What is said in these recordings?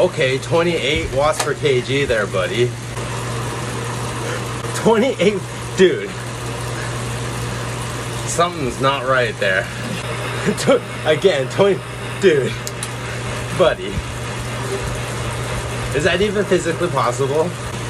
Okay, 28 watts per kg there, buddy. 28, dude. Something's not right there. Again, 20, dude. Buddy. Is that even physically possible?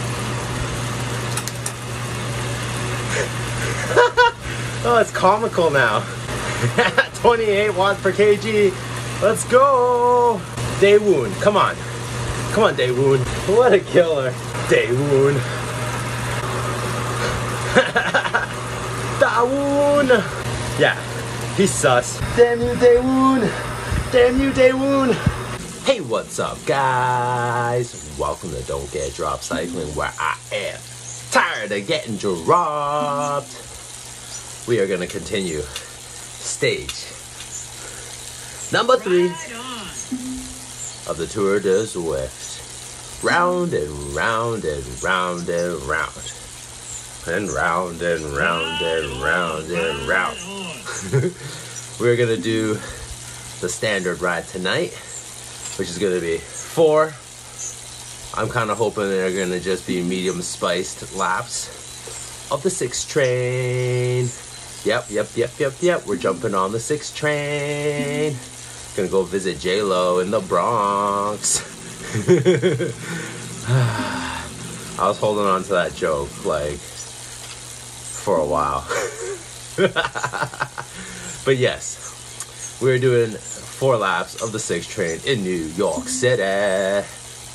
Oh, it's comical now. 28 watts per kg. Let's go. Daewoo, come on. Come on, Daewoo. What a killer. Daewoo. Daewoo. Yeah, he's sus. Damn you, Daewoo. Damn you, Daewoo. Hey, what's up, guys? Welcome to Don't Get Dropped Cycling, where I am tired of getting dropped. We are gonna continue stage number 3 of the Tour de Zwift. Round and round and round and round. And round and round and round and round. We're gonna do the standard ride tonight, which is gonna be 4. I'm kind of hoping they're gonna just be medium spiced laps of the 6 train. Yep. We're jumping on the 6 train. Gonna go visit J-Lo in the Bronx. I was holding on to that joke like for a while. But yes, we're doing 4 laps of the 6 train in New York City.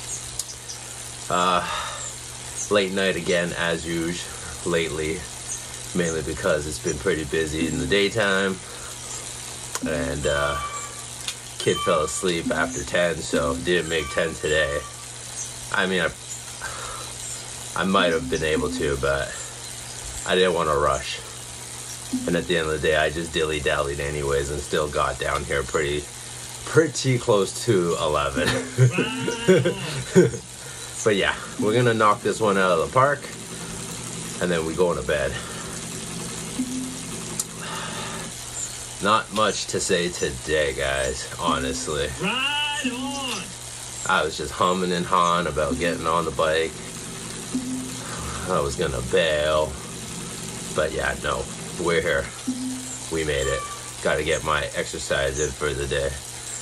Late night again as usual lately. Mainly because it's been pretty busy in the daytime, and kid fell asleep after 10, so didn't make 10 today. I mean, I might have been able to, but I didn't want to rush. And at the end of the day, I just dilly-dallied anyways, and still got down here pretty close to 11. But yeah, we're gonna knock this one out of the park, and then we go to bed. Not much to say today, guys, honestly. Ride on! I was just humming and hawing about getting on the bike. I was gonna bail. But yeah, no, we're here. We made it. Gotta get my exercise in for the day.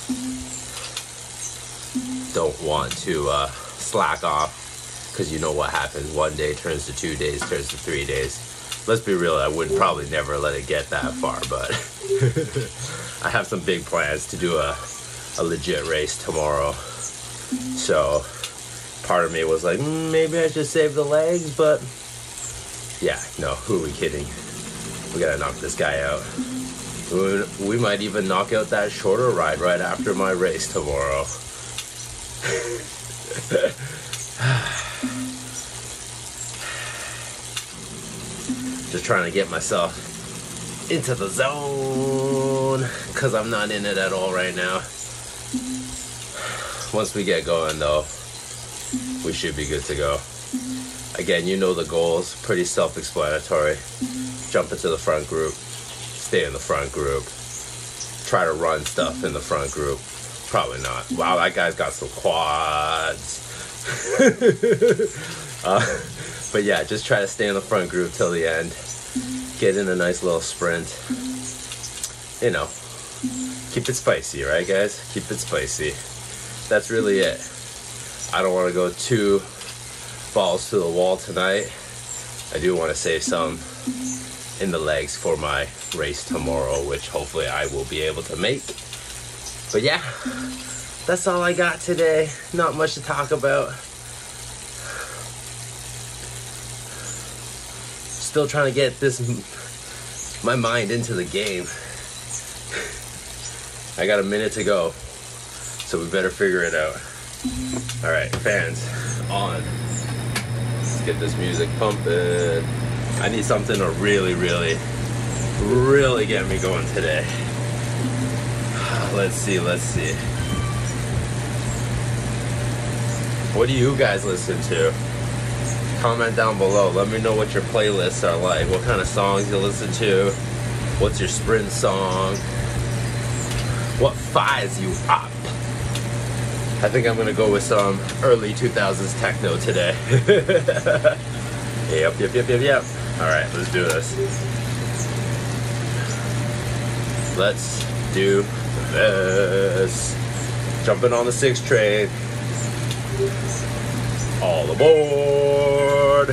Don't want to slack off, because you know what happens. 1 day turns to 2 days, turns to 3 days. Let's be real, I would probably never let it get that far, but I have some big plans to do a legit race tomorrow. So part of me was like, maybe I should save the legs, but yeah, no, who are we kidding? We gotta knock this guy out. We might even knock out that shorter ride right after my race tomorrow. Just trying to get myself into the zone, because I'm not in it at all right now. Once we get going though, we should be good to go. Again, you know the goals, pretty self-explanatory. Jump into the front group, stay in the front group, try to run stuff in the front group. Probably not. Wow, that guy's got some quads. But yeah, just try to stay in the front group till the end. Get in a nice little sprint. You know, keep it spicy, right, guys? Keep it spicy. That's really it. I don't want to go too balls to the wall tonight. I do want to save some in the legs for my race tomorrow, which hopefully I will be able to make. But yeah, that's all I got today. Not much to talk about. Still trying to get my mind into the game. I got a minute to go, so we better figure it out. All right, fans, on. Let's get this music pumping. I need something to really get me going today. Let's see. What do you guys listen to? Comment down below. Let me know what your playlists are like. What kind of songs you listen to. What's your sprint song? What fires you up? I think I'm gonna go with some early 2000s techno today. Yep. All right, let's do this. Let's do this. Jumping on the 6 train. All aboard.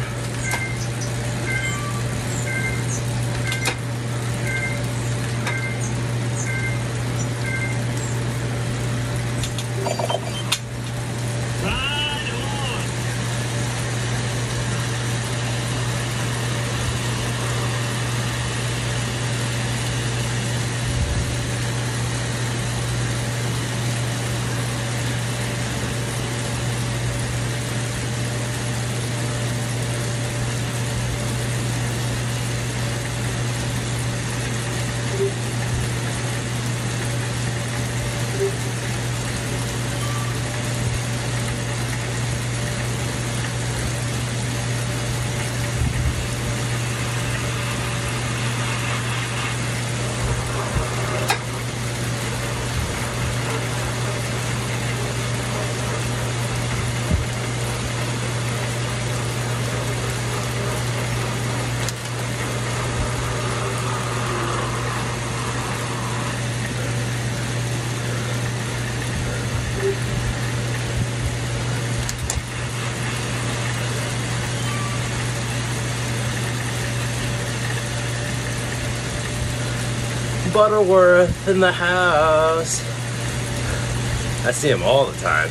Butterworth in the house. I see him all the time.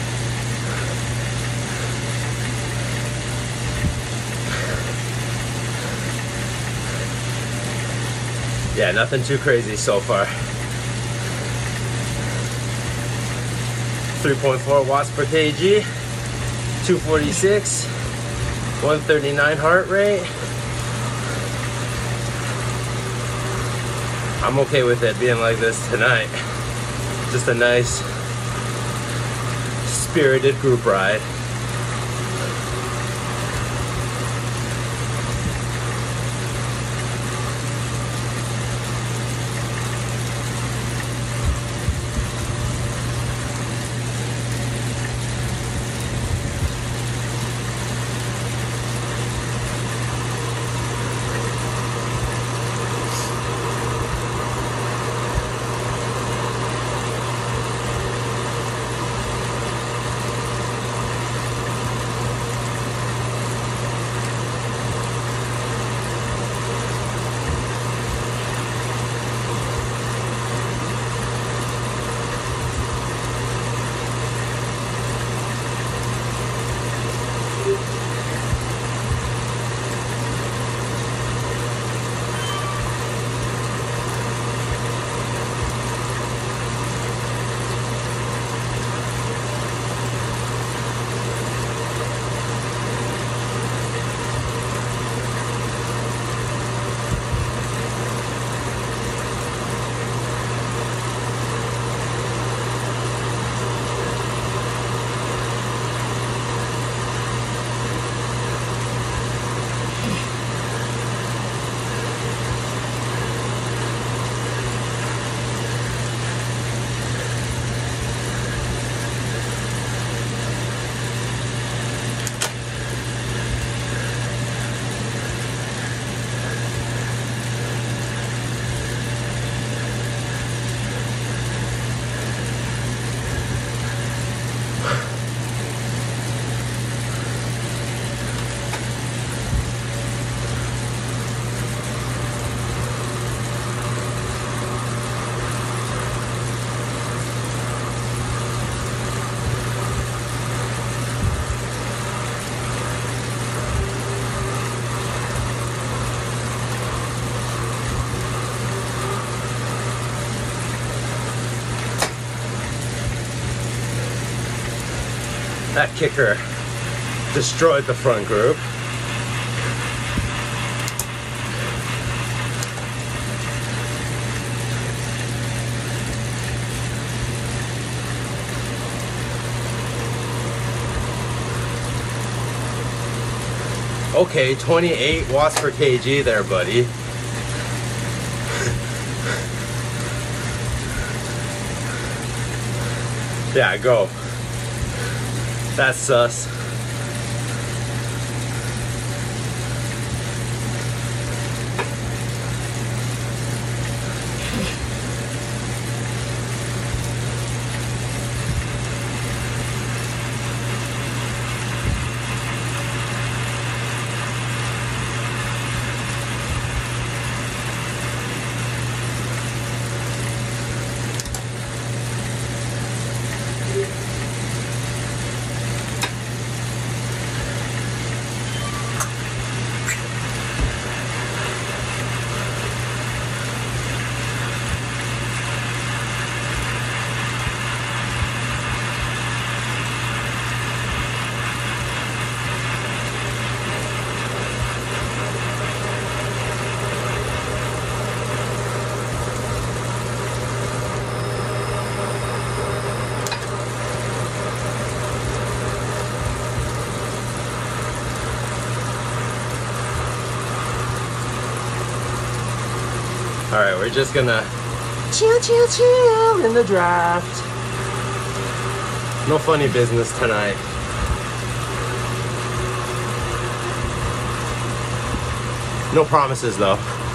Yeah, nothing too crazy so far. 3.4 watts per kg, 246, 139 heart rate. I'm okay with it being like this tonight. Just a nice, spirited group ride. That kicker destroyed the front group. Okay, 28 watts per kg there, buddy. Yeah, go. That's sus. Alright, we're just gonna chill in the draft. No funny business tonight. No promises though.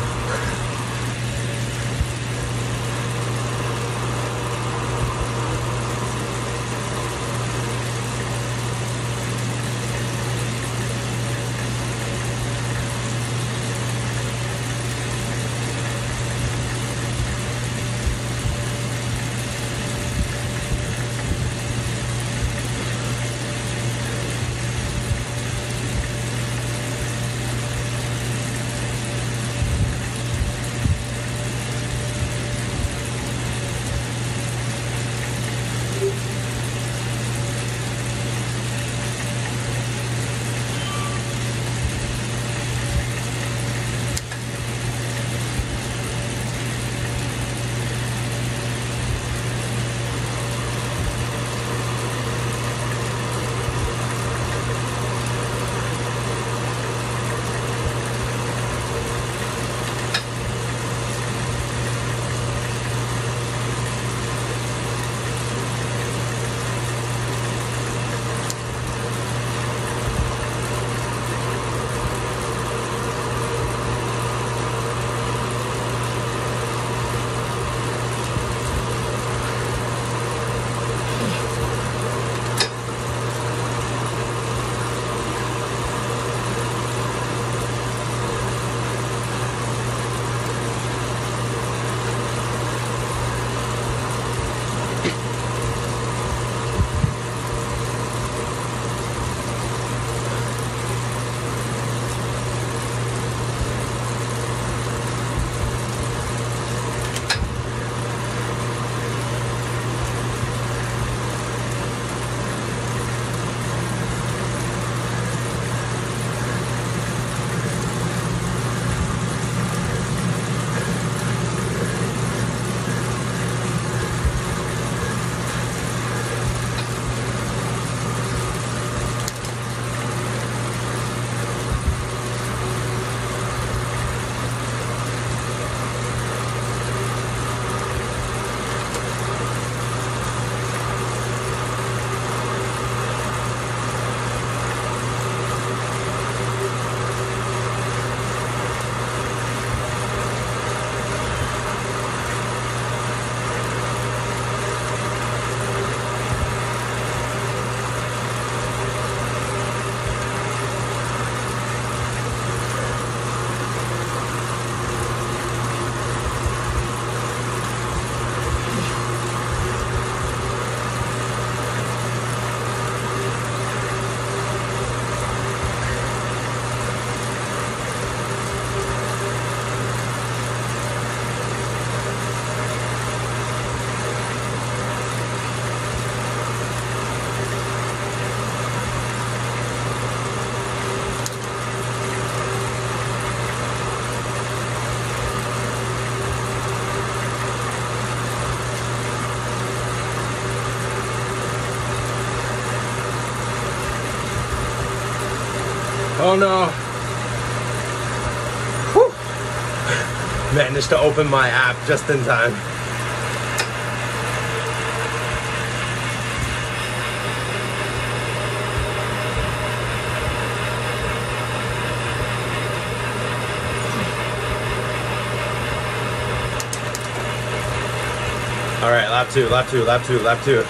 Oh no. Whew. Managed to open my app just in time. All right, lap two, lap two, lap two, lap two.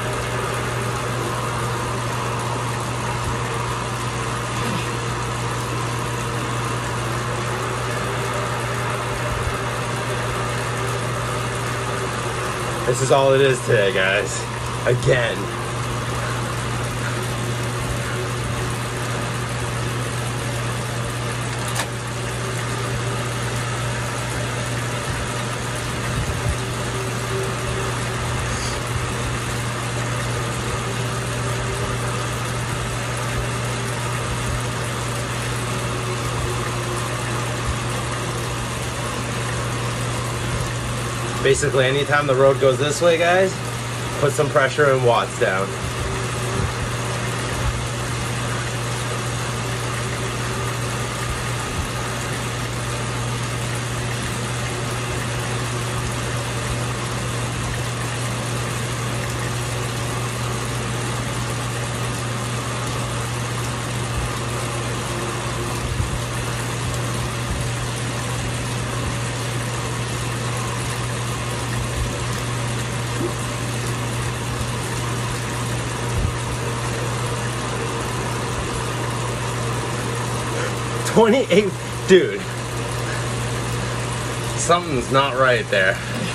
This is all it is today, guys. Again. Basically, anytime the road goes this way, guys, put some pressure and watts down. $28, dude. Something's not right there.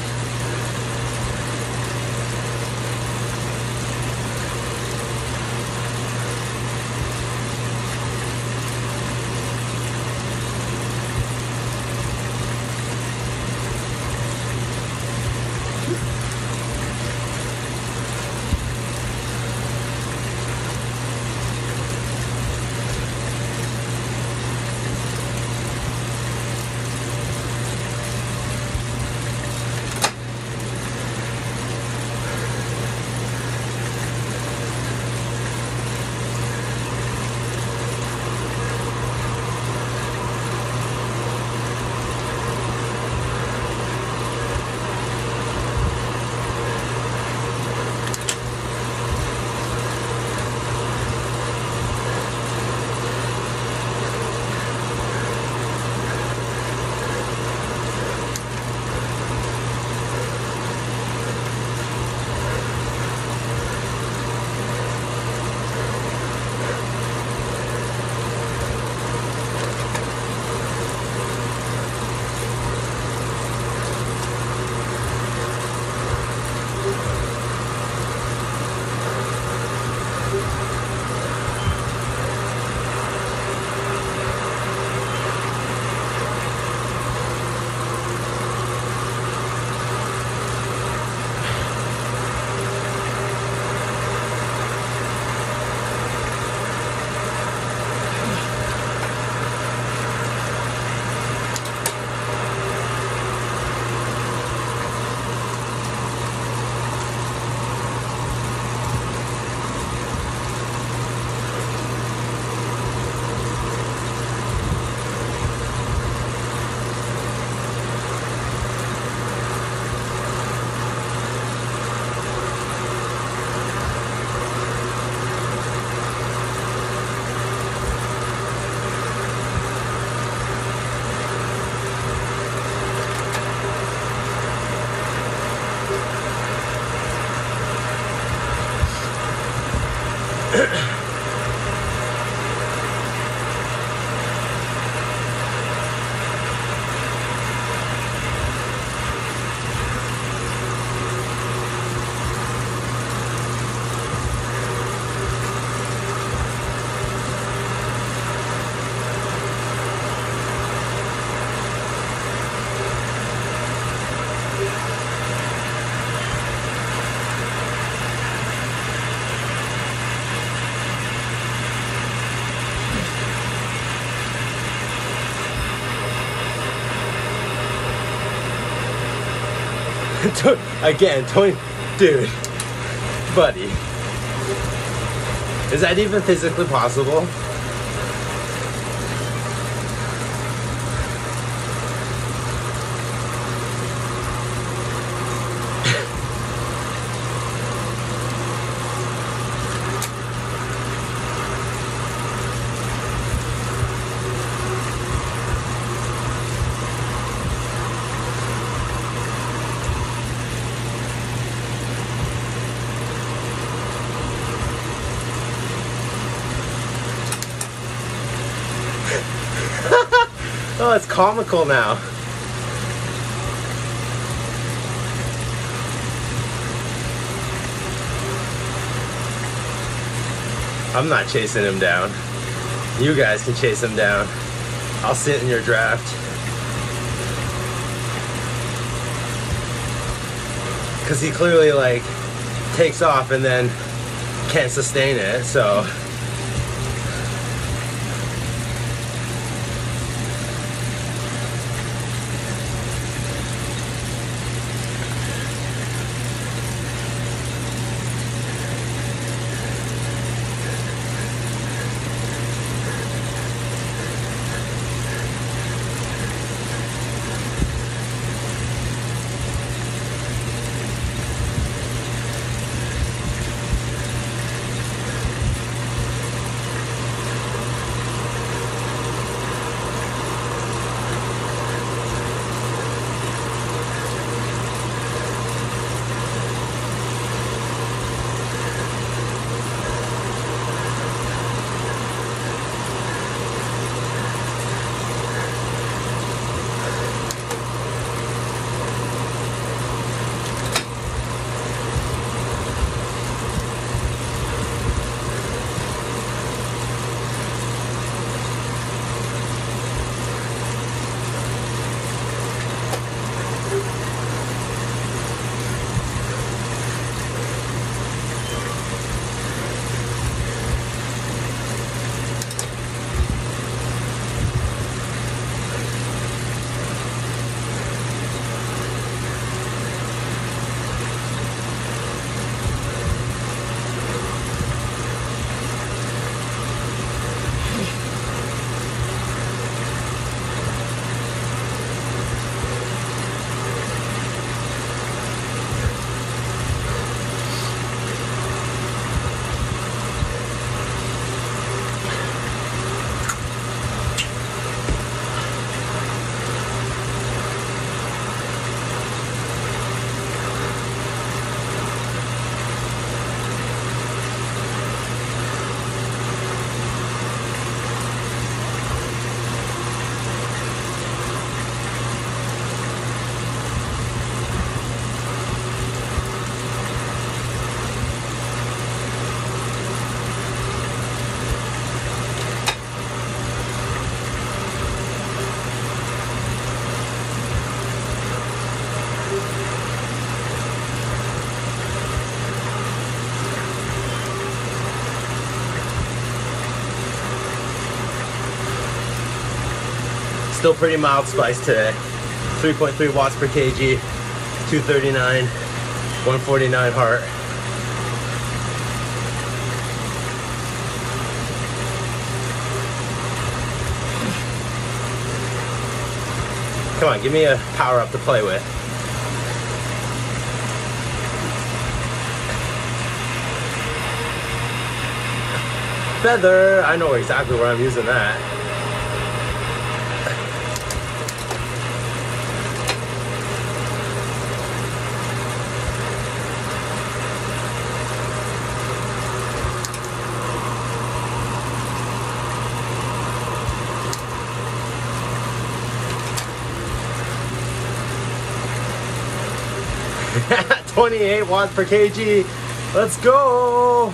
Again, Tony, dude, buddy, is that even physically possible? Oh, it's comical now. I'm not chasing him down. You guys can chase him down. I'll sit in your draft. Because he clearly like takes off and then can't sustain it, so. Still pretty mild spice today. 3.3 watts per kg, 239, 149 heart. Come on, give me a power up to play with. Feather, I know exactly where I'm using that. $28 watts per kg. Let's go.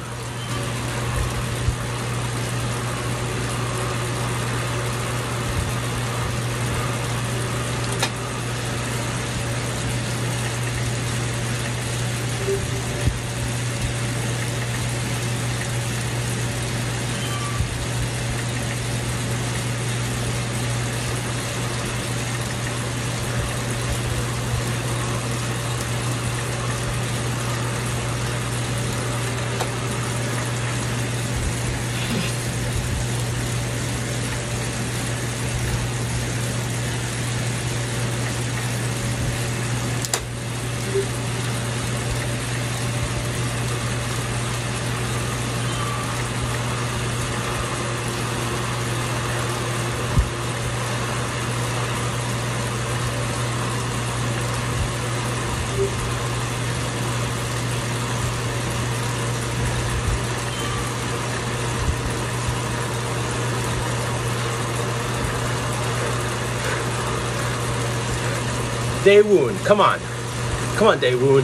Daewoo, come on. Come on, Daewoo.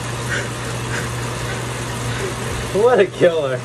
What a killer.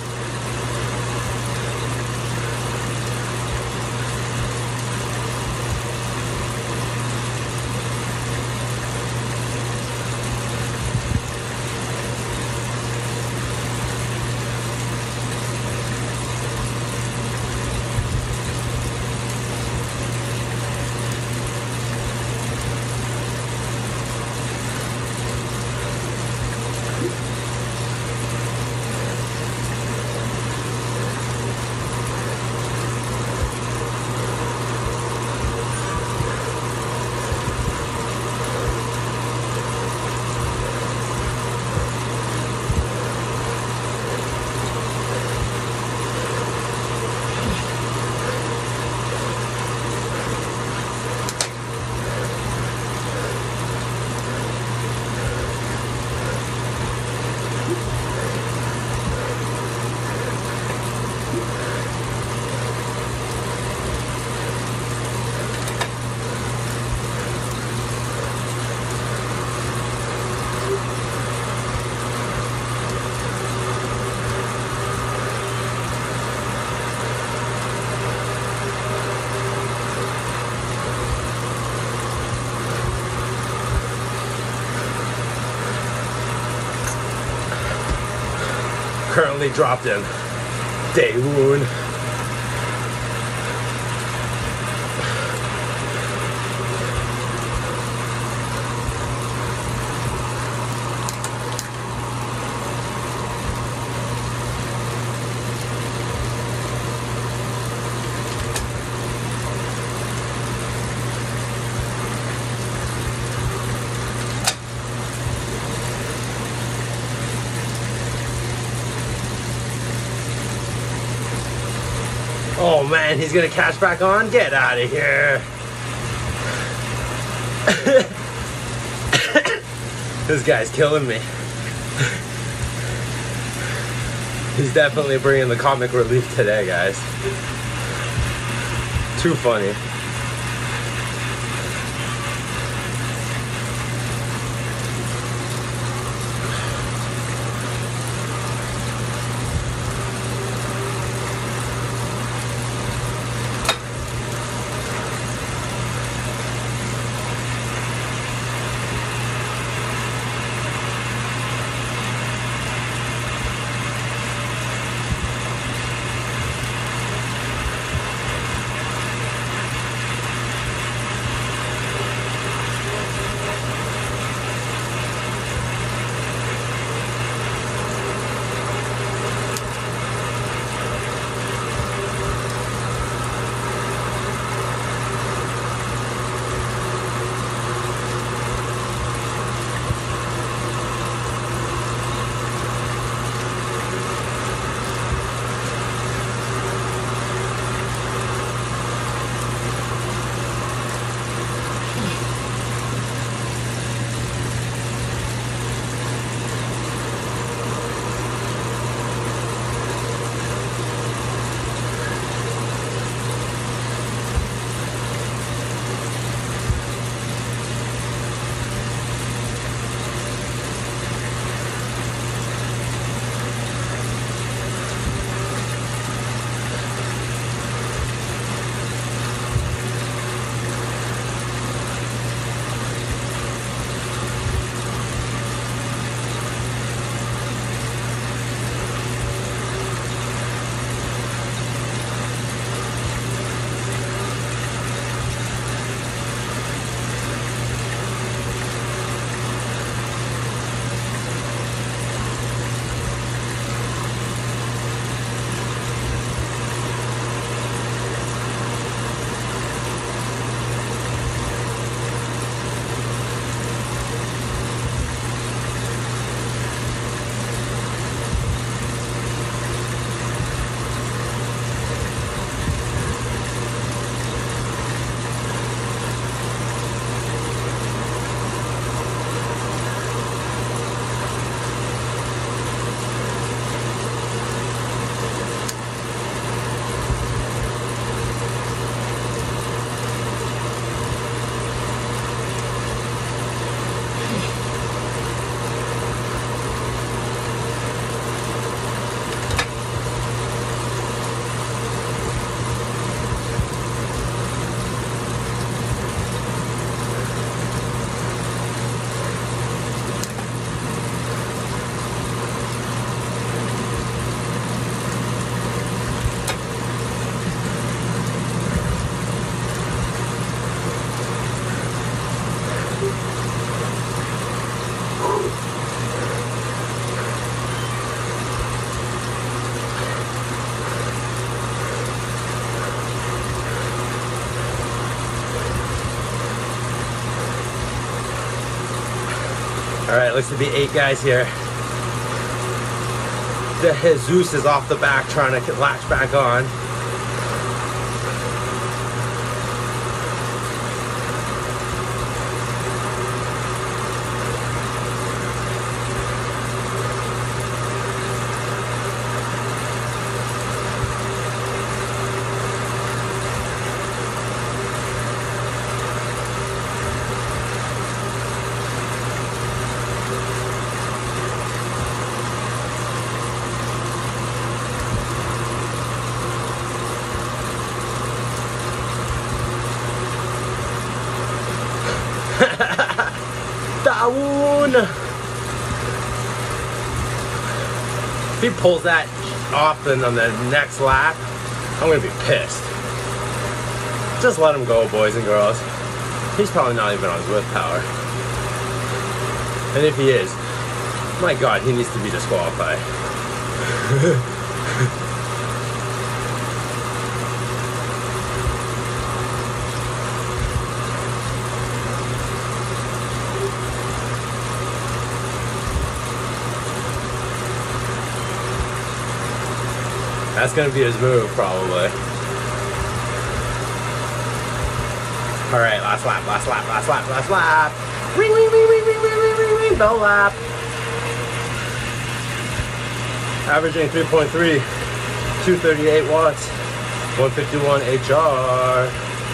Currently dropped in Daewoo. Oh man, he's gonna catch back on? Get out of here. This guy's killing me. He's definitely bringing the comic relief today, guys. Too funny. Alright, looks to be 8 guys here. The Jesus is off the back trying to latch back on. Dawoon! If he pulls that off then on the next lap, I'm gonna be pissed. Just let him go, boys and girls. He's probably not even on his willpower. And if he is, my God, he needs to be disqualified. That's gonna be his move, probably. Alright, last lap, last lap, last lap, last lap. Ring, ring, ring, ring, ring, ring, ring, ring, ring, bell lap. Averaging 3.3, 238 watts, 151 HR.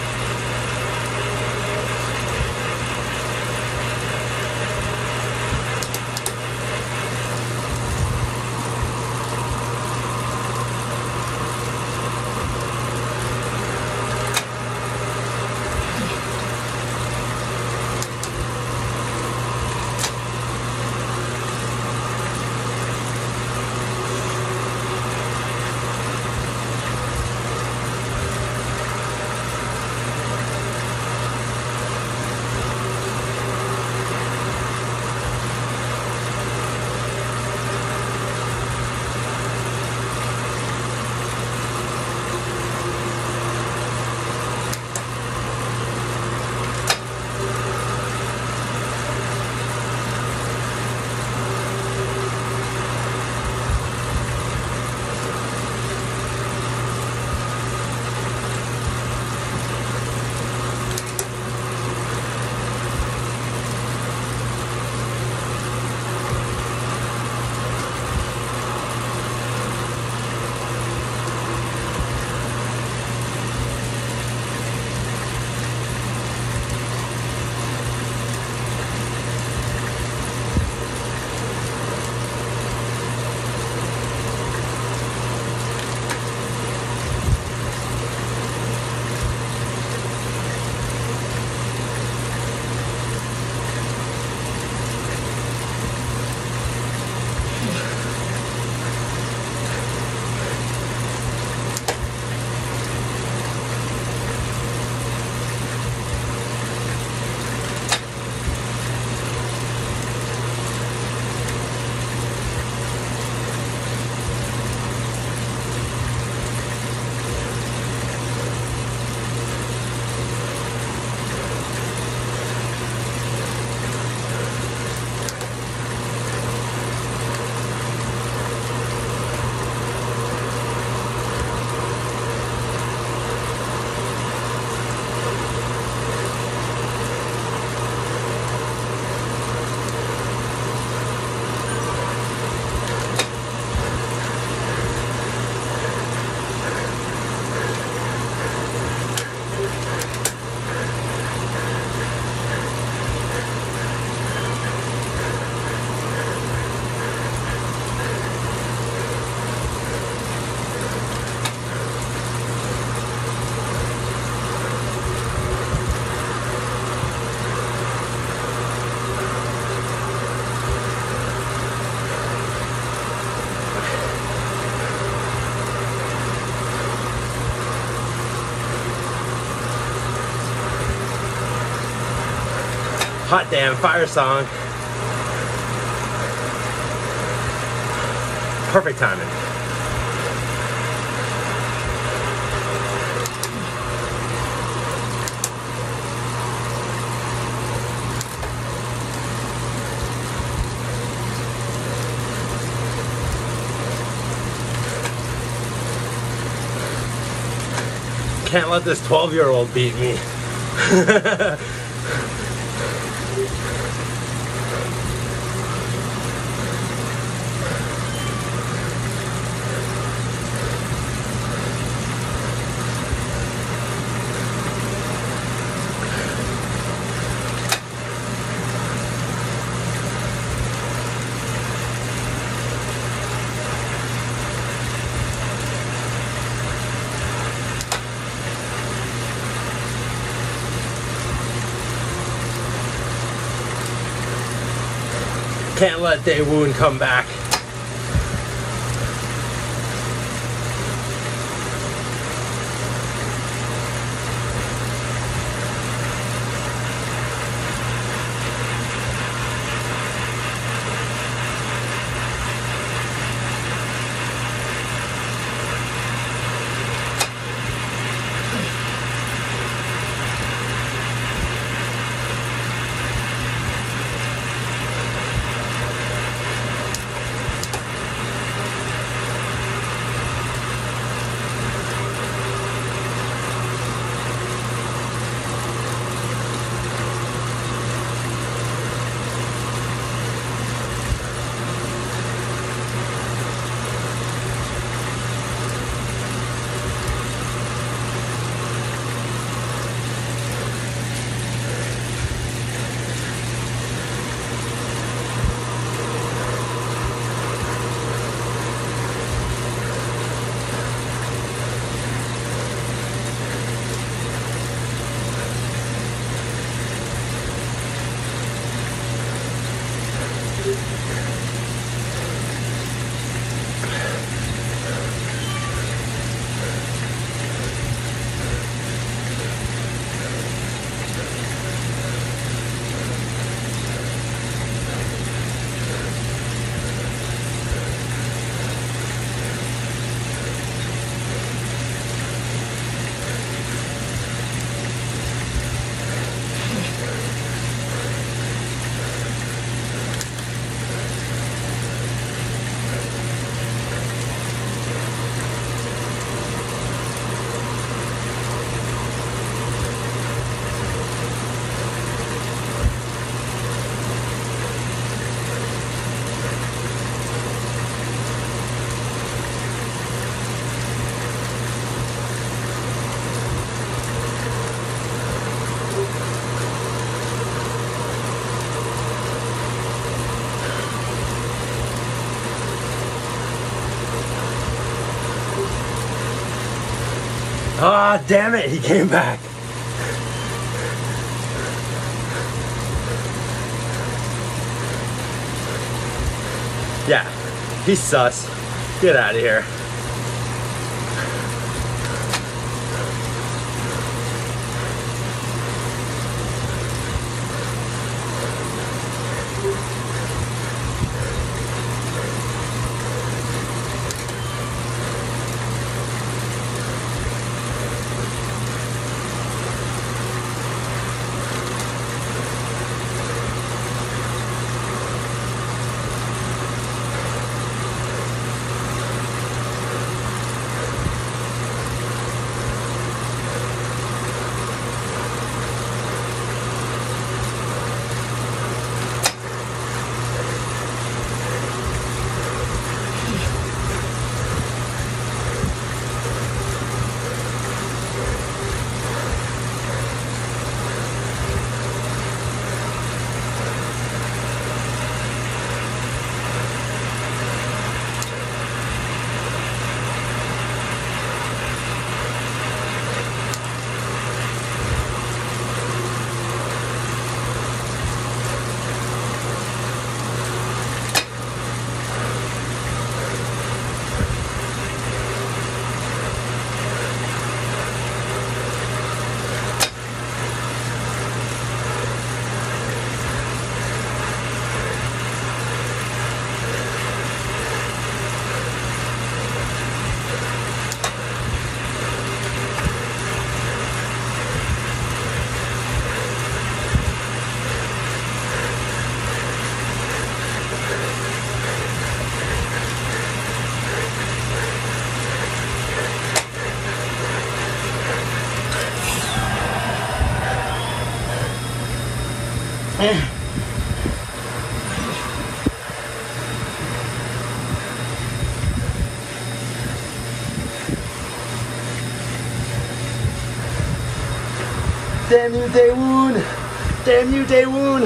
Hot damn fire song. Perfect timing. Can't let this 12-year-old beat me. Can't let Daewoo come back. Ah, damn it, he came back. Yeah, he's sus. Get out of here. Damn you, Daewoo! Damn you, Daewoo!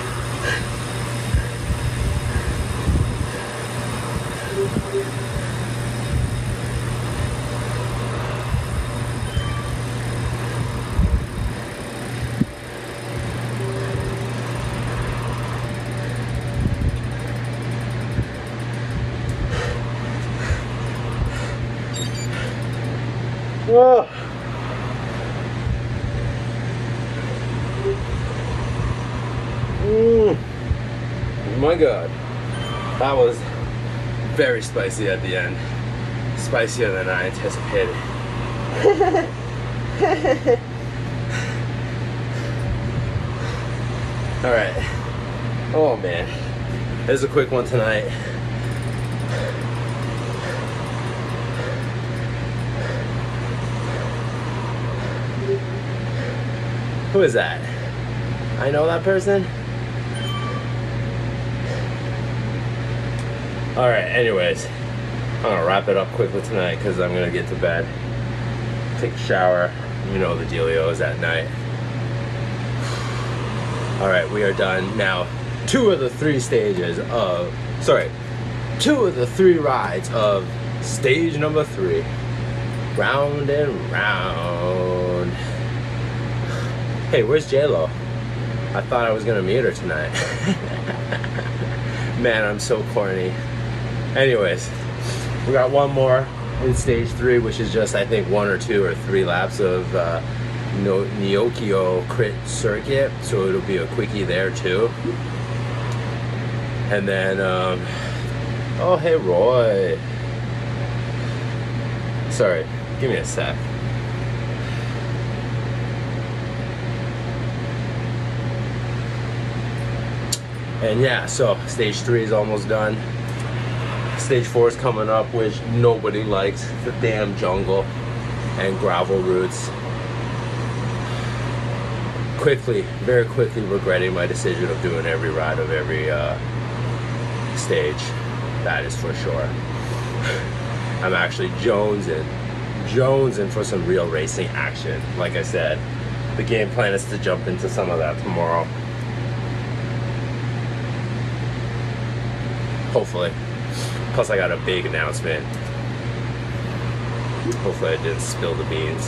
Oh. My God, that was very spicy at the end. Spicier than I anticipated. All right. Oh man, this is a quick one tonight. Who is that? I know that person? Alright, anyways. I'm gonna wrap it up quickly tonight because I'm gonna get to bed. Take a shower. You know the dealio is at night. Alright, we are done. Now, two of the three rides of stage number 3. Round and round. Hey, where's J-Lo? I thought I was gonna meet her tonight. Man, I'm so corny. Anyways, we got one more in stage 3, which is just, I think, 1 or 2 or 3 laps of Neokyo Crit Circuit. So it'll be a quickie there too. And then, oh, hey, Roy. Sorry, give me a sec. And yeah, so stage 3 is almost done. Stage 4 is coming up, which nobody likes. The damn jungle and gravel routes. Very quickly regretting my decision of doing every ride of every stage. That is for sure. I'm actually jonesing for some real racing action. Like I said, the game plan is to jump into some of that tomorrow. Hopefully. Plus I got a big announcement. Hopefully I didn't spill the beans.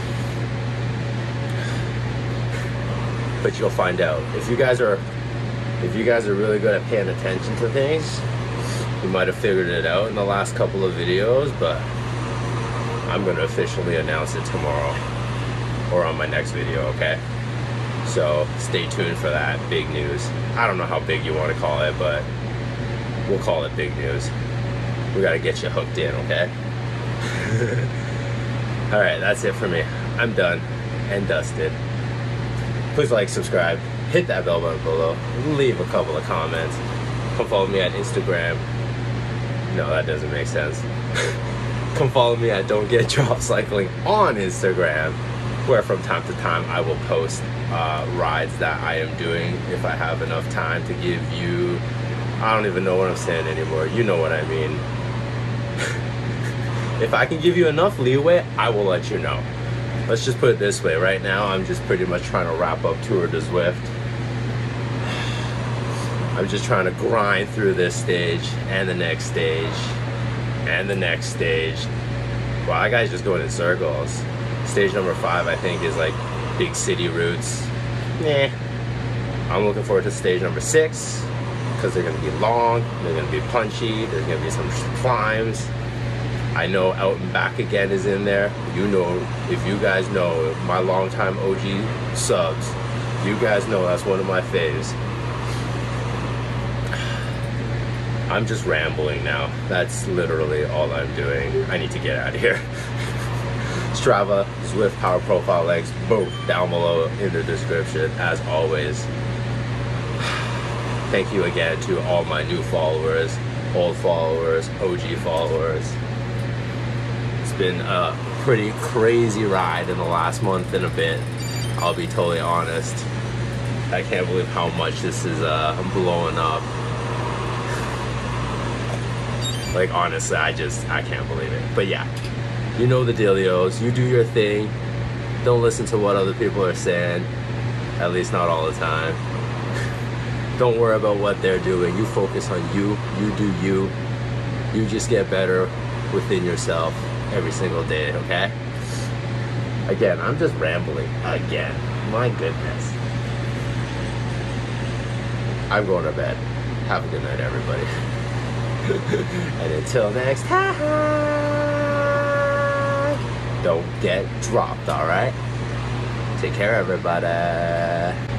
But you'll find out. If you guys are really good at paying attention to things, you might have figured it out in the last couple of videos, but I'm gonna officially announce it tomorrow or on my next video, okay? So stay tuned for that big news. I don't know how big you want to call it, but we'll call it big news. We gotta get you hooked in, okay? Alright, that's it for me. I'm done and dusted. Please like, subscribe, hit that bell button below, leave a couple of comments. Come follow me at Instagram. No, that doesn't make sense. Come follow me at Don't Get Drop Cycling on Instagram, where from time to time I will post rides that I am doing if I have enough time to give you. I don't even know what I'm saying anymore. You know what I mean. If I can give you enough leeway, I will let you know. Let's just put it this way. Right now, I'm just pretty much trying to wrap up Tour de Zwift. I'm just trying to grind through this stage and the next stage and the next stage. Wow, that guy's just going in circles. Stage number 5, I think, is like big city routes. Nah. I'm looking forward to stage number 6. Because they're going to be long, they're going to be punchy, there's going to be some climbs. I know Out and Back Again is in there. You know, if you guys know, my longtime OG subs, you guys know that's one of my faves. I'm just rambling now. That's literally all I'm doing. I need to get out of here. Strava, Zwift Power Profile links, boom, down below in the description, as always. Thank you again to all my new followers, old followers, OG followers. It's been a pretty crazy ride in the last month and a bit. I'll be totally honest. I can't believe how much this is blowing up. Like, honestly, I can't believe it. But yeah, you know the dealios. You do your thing. Don't listen to what other people are saying, at least not all the time. Don't worry about what they're doing. You focus on you. You do you. You just get better within yourself every single day, okay? Again, I'm just rambling again. My goodness. I'm going to bed. Have a good night, everybody. And until next time, don't get dropped, alright? Take care, everybody.